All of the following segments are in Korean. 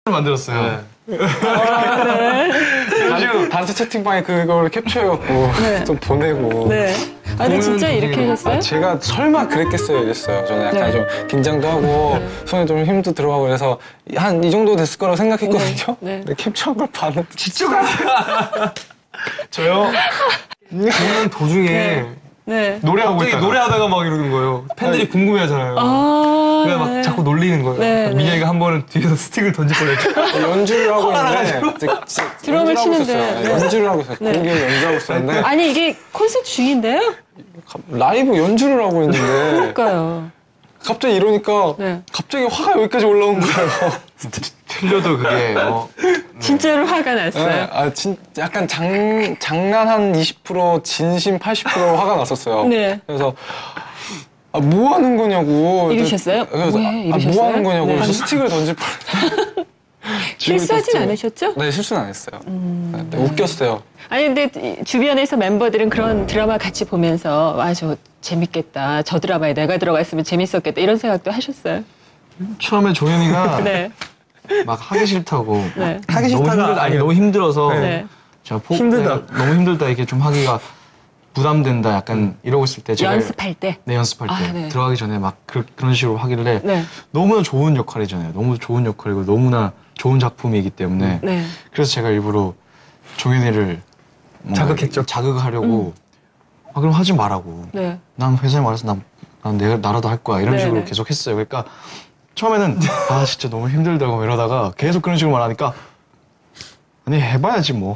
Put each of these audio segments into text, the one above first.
만들었어요. 네. 아, 네. 단체 채팅방에 그걸 캡처해갖고 네. 좀 보내고. 네. 아, 근데 진짜 이렇게 하셨어요? 제가 설마 그랬겠어요 이랬어요. 저는 약간 네. 좀 긴장도 하고 손에 좀 힘도 들어가고 그래서 한 이 정도 됐을 거라고 생각했거든요. 네. 근데 캡처한 걸 봤는데 진짜 저요? 공연 도중에 네. 노래하고 갑자기 있다가 노래하다가 막 이러는 거예요. 팬들이 궁금해하잖아요. 아, 그래서 막 네. 자꾸 놀리는 거예요. 네, 네. 민혁이가 한 번은 뒤에서 스틱을 던질 뻔했죠. 연주를 하고 있는데 드럼을 치는데. 있었어요. 네. 연주를 하고 있어요. 네. 공연 연주하고 있었는데 아니, 이게 콘서트 중인데요? 라이브 연주를 하고 있는데 그러니까요. 갑자기 이러니까 네. 갑자기 화가 여기까지 올라온 거예요. 틀려도 그게 진짜로 화가 네, 났어요. 약간 장난 한 20% 진심 80% 화가 났었어요. 네. 그래서 뭐 하는 거냐고 이러셨어요? 그래서 왜 이러셨어요? 뭐 하는 거냐고 네. 그래서 스틱을 던질 뻔했어요. 실수하진 않으셨죠? 네, 실수는 안 했어요. 네, 웃겼어요. 아니, 근데 주변에서 멤버들은 그런 드라마 같이 보면서 저 재밌겠다. 저 드라마에 내가 들어갔으면 재밌었겠다. 이런 생각도 하셨어요? 처음에 종현이가 네. 막 하기 싫다고 네. 하기 싫다가 아니 너무 힘들어서 네. 제가 힘들다. 너무 힘들다 이렇게 좀 하기가 부담된다 약간 이러고 있을 때 제가 연습할 때? 네 연습할 때 아, 네. 들어가기 전에 막 그런 식으로 하길래 네. 너무나 좋은 역할이잖아요. 너무 좋은 역할이고 너무나 좋은 작품이기 때문에 네. 그래서 제가 일부러 종현이를 뭔가 자극했죠. 자극하려고 그럼 하지 말라고. 네. 난 회사에 말해서 난 내가 나라도 할 거야 이런 네, 식으로 네. 계속 했어요. 그러니까 처음에는 진짜 너무 힘들다고 이러다가 계속 그런 식으로 말하니까 아니 해봐야지 뭐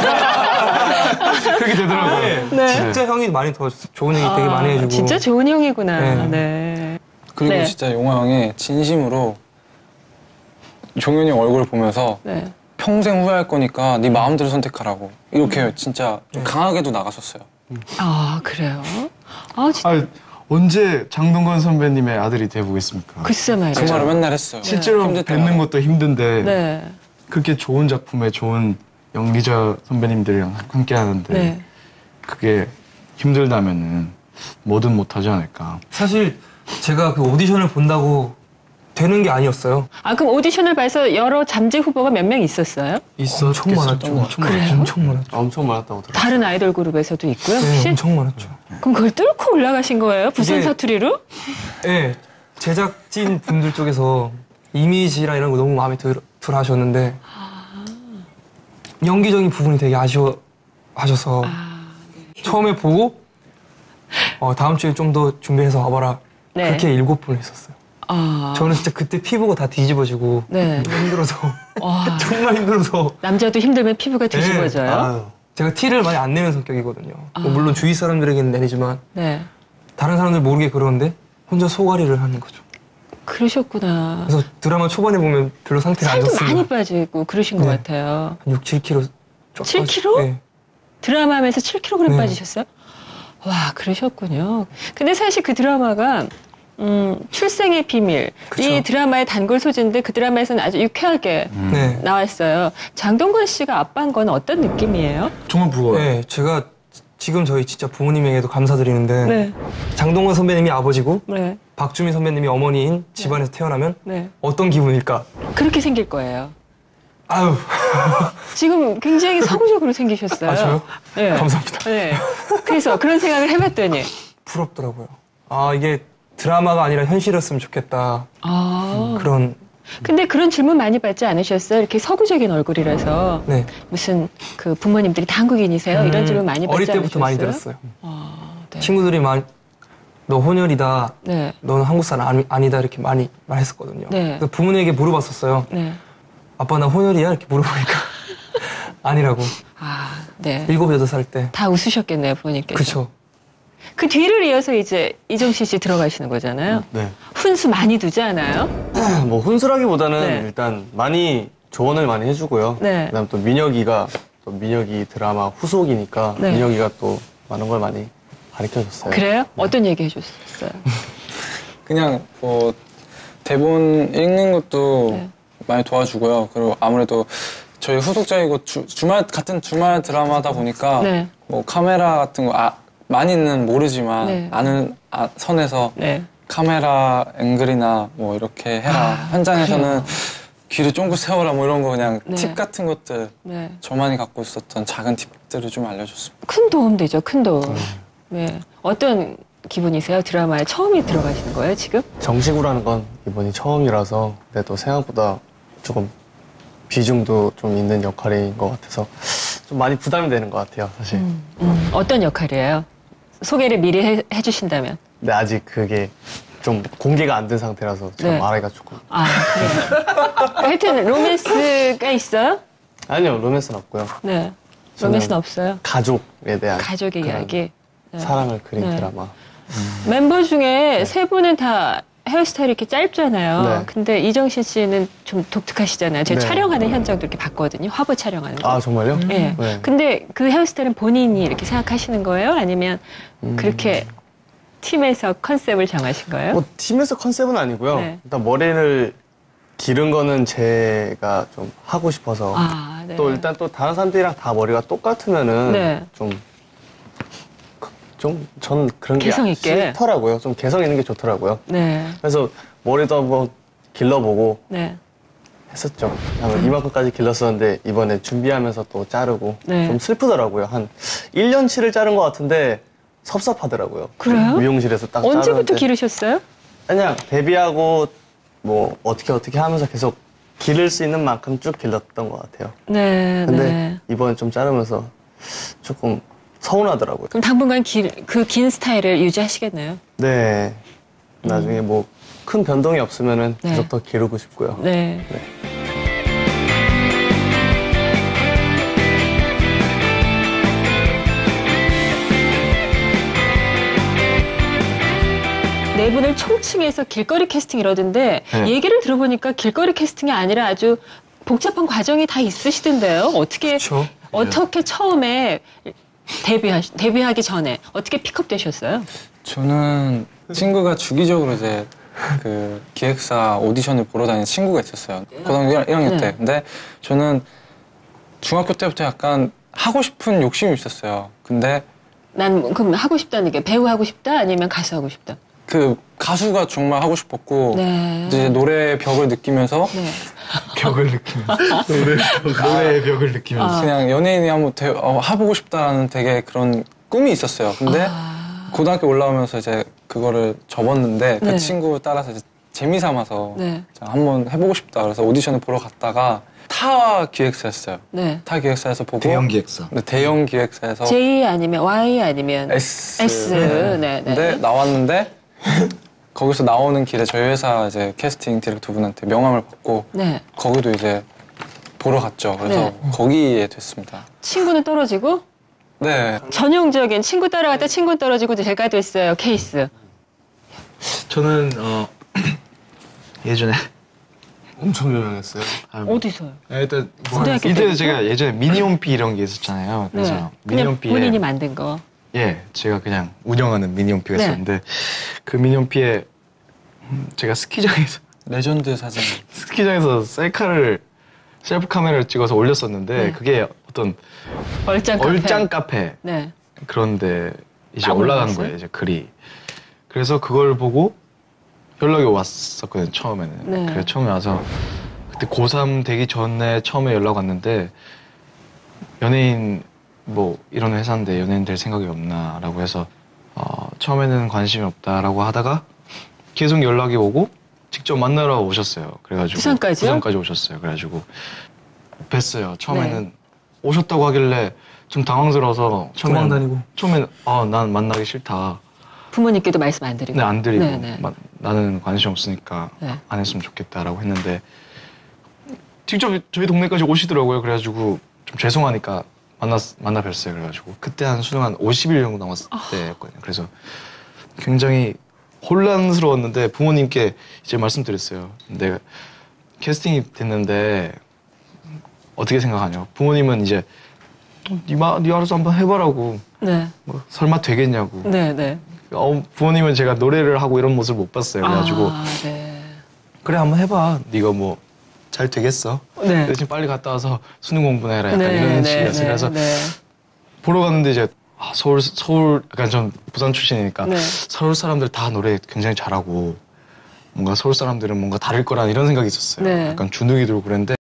그렇게 되더라고요. 네. 진짜 형이 많이 도와줬어. 좋은 얘기 되게 많이 해주고. 진짜 좋은 형이구나. 네. 네. 그리고 네. 진짜 용화 형이 진심으로 종현이 형 얼굴 보면서 네. 평생 후회할 거니까 네 마음대로 선택하라고 이렇게 진짜 좀 강하게도 나가셨어요. 아, 그래요? 아, 진짜. 아니, 언제 장동건 선배님의 아들이 돼보겠습니까? 글쎄 말이야. 그 말을 맨날 했어요. 실제로 힘들 뵙는 때마다. 것도 힘든데 네. 그렇게 좋은 작품에 좋은 영리자 선배님들이랑 함께 하는데 네. 그게 힘들다면은 뭐든 못하지 않을까. 사실 제가 그 오디션을 본다고 되는 게 아니었어요. 아, 그럼 오디션을 봐서 여러 잠재 후보가 몇 명 있었어요? 엄청 많았죠. 그래요? 엄청 많았죠. 엄청 많았다고 들었어요. 다른 아이돌 그룹에서도 있고요, 네, 혹시? 엄청 많았죠. 그럼 그걸 뚫고 올라가신 거예요? 부산 이게- 사투리로? 네, 제작진 분들 쪽에서 이미지랑 이런 거 너무 마음에 들어 하셨는데 연기적인 부분이 되게 아쉬워하셔서 처음에 보고 다음 주에 좀 더 준비해서 와봐라. 네. 그렇게 7번 했었어요. 아. 저는 진짜 그때 피부가 다 뒤집어지고 네. 힘들어서 와. 정말 힘들어서 남자도 힘들면 피부가 뒤집어져요? 아유. 제가 티를 많이 안 내는 성격이거든요. 뭐 물론 주위 사람들에게는 내리지만 네. 다른 사람들 모르게 그러는데 혼자 소가리를 하는 거죠. 그러셨구나. 그래서 드라마 초반에 보면 별로 상태가 안 살도 좋습니다. 많이 빠지고 그러신 것 네. 같아요. 한 6, 7kg. 7kg? 네. 드라마 하면서 7kg 네. 빠지셨어요? 와, 그러셨군요. 근데 사실 그 드라마가 출생의 비밀. 그쵸. 이 드라마의 단골 소재인데 그 드라마에서는 아주 유쾌하게 네. 나왔어요. 장동건 씨가 아빠인 건 어떤 느낌이에요? 정말 부러워요. 네, 제가 지금 저희 진짜 부모님에게도 감사드리는데 네. 장동건 선배님이 아버지고 네. 박주민 선배님이 어머니인 집안에서 태어나면 네. 어떤 기분일까? 그렇게 생길 거예요. 아유, 지금 굉장히 서구적으로 생기셨어요. 아, 저요? 네. 감사합니다. 네. 그래서 그런 생각을 해봤더니. 부럽더라고요. 아, 이게 드라마가 아니라 현실이었으면 좋겠다. 아. 그런, 근데 그런 질문 많이 받지 않으셨어요? 이렇게 서구적인 얼굴이라서. 네. 무슨 그 부모님들이 다 한국인이세요? 이런 질문 많이 받지 어릴 때부터 않으셨어요? 많이 들었어요. 아, 네. 친구들이 너 혼혈이다. 네. 너는 한국 사람 아니다. 이렇게 많이 말했었거든요. 네. 그래서 부모님에게 물어봤었어요. 네. 아빠 나 혼혈이야? 이렇게 물어보니까 아니라고. 아, 네. 7, 8살 때. 다 웃으셨겠네요, 부모님께서. 그쵸. 그 뒤를 이어서 이제 이정실 씨 들어가시는 거잖아요. 네. 훈수 많이 두지 않아요? 뭐 훈수라기보다는 네. 일단 많이 조언을 많이 해주고요. 네. 그다음 또 민혁이 드라마 후속이니까 네. 민혁이가 또 많은 걸 많이 가르쳐줬어요. 그래요? 어떤 얘기 해줬어요? 그냥 뭐 대본 읽는 것도 네. 많이 도와주고요. 그리고 아무래도 저희 후속작이고 같은 주말 드라마다 보니까 네. 뭐 카메라 같은 거 많이는 모르지만 네. 아는 선에서 네. 카메라 앵글이나 뭐 이렇게 해라. 현장에서는 귀를 쫑긋 세워라 뭐 이런 거 그냥 네. 팁 같은 것들 네. 저만이 갖고 있었던 작은 팁들을 좀 알려줬습니다. 큰 도움 되죠, 큰 도움. 네. 어떤 기분이세요? 드라마에 처음에 들어가시는 거예요, 지금? 정식으로 하는 건 이번이 처음이라서 근데 또 생각보다 조금 비중도 좀 있는 역할인 것 같아서 좀 많이 부담이 되는 것 같아요, 사실. 어떤 역할이에요? 소개를 미리 해주신다면. 근데 아직 그게 좀 공개가 안 된 상태라서 제가 네. 말하기가 조금. 아, 그래요? 하여튼 로맨스가 있어요? 아니요, 로맨스는 없고요. 네. 저는 로맨스는 없어요. 가족에 대한 가족의 그런 이야기. 네. 사랑을 그린 네. 드라마. 멤버 중에 세 분은 다 헤어스타일이 이렇게 짧잖아요. 네. 근데 이정신 씨는 좀 독특하시잖아요. 제가 네. 촬영하는 현장도 이렇게 봤거든요. 화보 촬영하는 거. 아, 정말요? 예. 네. 근데 그 헤어스타일은 본인이 이렇게 생각하시는 거예요? 아니면 그렇게 팀에서 컨셉을 정하신 거예요? 뭐 팀에서 컨셉은 아니고요. 네. 일단 머리를 기른 거는 제가 좀 하고 싶어서 아, 네. 또 일단 또 다른 사람들이랑 다 머리가 똑같으면은 네. 전 그런 게 개성 있게. 싫더라고요. 좀 개성 있는 게 좋더라고요. 네. 그래서 머리도 한번 길러보고 네. 했었죠. 이만큼까지 길렀었는데 이번에 준비하면서 또 자르고 네. 좀 슬프더라고요. 한 1년치를 자른 것 같은데 섭섭하더라고요. 그래요? 미용실에서 딱 언제부터 자르는데 기르셨어요? 그냥 데뷔하고 뭐 어떻게 하면서 계속 기를 수 있는 만큼 쭉 길렀던 것 같아요. 네. 근데 네. 이번에 좀 자르면서 조금 서운하더라고요. 그럼 당분간 그 긴 스타일을 유지하시겠나요? 네. 나중에 뭐 큰 변동이 없으면은 네. 계속 더 기르고 싶고요. 네. 네 분을 총칭해서 길거리 캐스팅 이러던데 네. 얘기를 들어보니까 길거리 캐스팅이 아니라 아주 복잡한 과정이 다 있으시던데요. 그렇죠. 어떻게 처음에 데뷔하기 전에 어떻게 픽업되셨어요? 저는 친구가 주기적으로 이제 그 기획사 오디션을 보러 다니는 친구가 있었어요. 고등학교 1학년 네. 때. 근데 저는 중학교 때부터 약간 하고 싶은 욕심이 있었어요. 근데 난 그럼 하고 싶다는 게 배우 하고 싶다 아니면 가수 하고 싶다? 그 가수가 정말 하고 싶었고 네. 이제 노래의 벽을 느끼면서 네. 벽을 느끼면서 노래의 벽을 느끼면서 그냥 연예인이 한번 해보고 싶다는 되게 그런 꿈이 있었어요. 근데 고등학교 올라오면서 이제 그거를 접었는데 그 네. 친구 따라서 이제 재미 삼아서 네. 한번 해보고 싶다. 그래서 오디션을 보러 갔다가 타 기획사였어요. 네. 타 기획사에서 보고 대형 기획사. 네, 대형 기획사에서 J 아니면 Y 아니면 S. 네, 네. 근데 나왔는데 거기서 나오는 길에 저희 회사 이제 캐스팅 디렉터 분한테 명함을 받고 네. 거기도 이제 보러 갔죠. 그래서 거기에 됐습니다. 친구는 떨어지고 네. 전형적인 친구 따라갔다 친구 떨어지고 제가 됐어요 케이스. 저는 예전에 엄청 유명했어요. 어디서요? 일단 고등학교 이때 때부터? 제가 예전에 미니홈피 이런 게 있었잖아요. 그래서 네. 그냥 미니홈피에 본인이 만든 거. 예, 제가 그냥 운영하는 미니홈피가 네. 있었는데 그 미니홈피에 제가 스키장에서 셀프 카메라를 찍어서 올렸었는데 네. 그게 어떤 얼짱 카페. 카페 네. 그런데 이제 깜을 올라간 봤어요? 거예요, 이제 글이. 그래서 그걸 보고 연락이 왔었거든요, 처음에는. 네. 그래서 처음에 와서 그때 고3 되기 전에 처음에 연락 왔는데 연예인 뭐 이런 회사인데 연예인 될 생각이 없나라고 해서 처음에는 관심이 없다라고 하다가 계속 연락이 오고 직접 만나러 오셨어요. 그래가지고 부산까지요? 부산까지 오셨어요. 그래가지고 뵀어요. 처음에는 오셨다고 하길래 좀 당황스러워서 도망 다니고. 처음에는 난 만나기 싫다. 부모님께도 말씀 안 드리고. 네, 안 드리고 네, 네. 나는 관심 없으니까 네. 안 했으면 좋겠다라고 했는데 직접 저희 동네까지 오시더라고요. 그래가지고 좀 죄송하니까 만나 뵀어요. 그래가지고 그때 한 수능 한 50일 정도 남았을 때였거든요. 그래서 굉장히 혼란스러웠는데 부모님께 이제 말씀드렸어요. 내가 캐스팅이 됐는데 어떻게 생각하냐고. 부모님은 이제 네 알아서 한번 해봐라고. 네. 뭐 설마 되겠냐고. 네, 네. 부모님은 제가 노래를 하고 이런 모습을 못 봤어요. 그래가지고 네. 그래 한번 해봐. 네가 뭐 잘 되겠어. 네. 대신 빨리 갔다 와서 수능 공부나 해라. 약간 이런 식이었어요. 그래서 네. 보러 갔는데 이제 서울 약간 전 부산 출신이니까 네. 서울 사람들 다 노래 굉장히 잘하고 뭔가 서울 사람들은 뭔가 다를 거란 이런 생각이 있었어요. 네. 약간 주눅이 들고 그랬는데